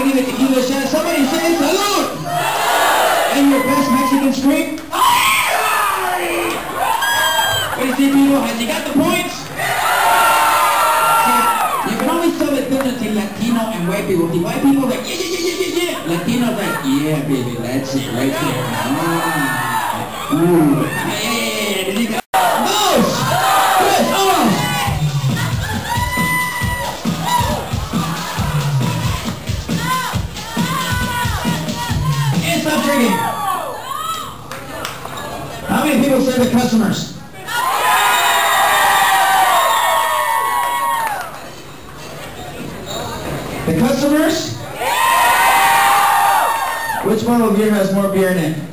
to give a tequila shot. Somebody say salud! And your best Mexican scream? What do you think, people? Has he got the points? See, you can always tell the difference between Latino and white people. The white people are like, yeah, yeah, yeah, yeah, yeah. Latinos like, yeah, baby, that's it right there. Ooh. Yeah. Did you go? Almost! Chris, almost! And stop drinking. How many people serve the customers? The customers? Which one of you has more beer in it?